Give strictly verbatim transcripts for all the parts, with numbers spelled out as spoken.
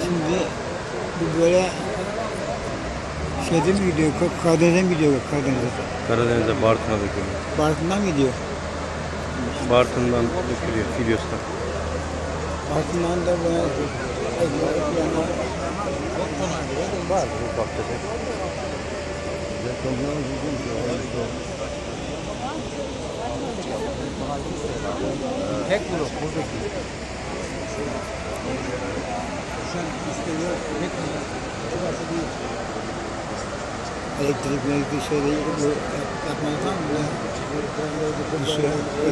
Şimdi bu böyle şeyden mi gidiyor? Karadeniz'den mi gidiyor? Karadeniz'e. Karadeniz'e, Bartın'a dökülüyor. Bartın'dan mı gidiyor? Bartın'dan dökülüyor, Filyos'tan. Bartın'dan da böyle Var bu baktık. Tek blok buradaki. Şu an üstte yok. Tek blok. Şurası değil. elektrik elektrik şeyleri bu yapmanız var mı? Bu şey.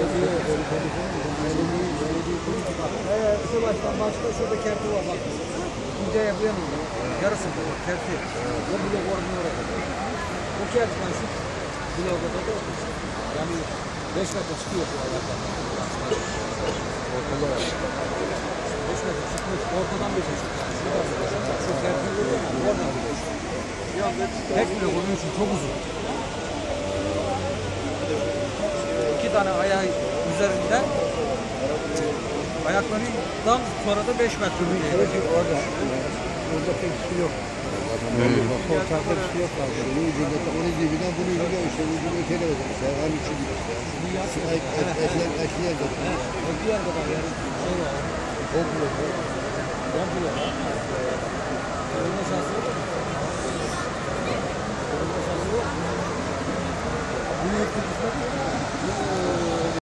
Evet, şu baştan başta şurada kerti var bak. İnce yapıyorum. Yarısı bu kerti. O blok orada oraya. Bu kerti ben şu bloğa da yani beş metre çıkıyor bu ayaktan. Ortalığa. beş metre çıkmış. Ortadan beş metre çıkıyor. Şu kerti görüyor musun? Oradan gidiyor. Tek blok onun için çok uzun. İki tane ayağı üzerinde ayaklarından sonra da beş metre bir Evet, orada. Orada pek bir şey yok. Kolçakta bir şey yok. Onun ucunda, onun dibinden bunun ucunda işte ucunda öteye bakıyor. Serhan üçü gibi. Ekleyen ekleyen de. Ekleyen kadar yani şey var. Komple. Komple. Koruma şansı yok. Koruma şansı yok. Bunu yıktık.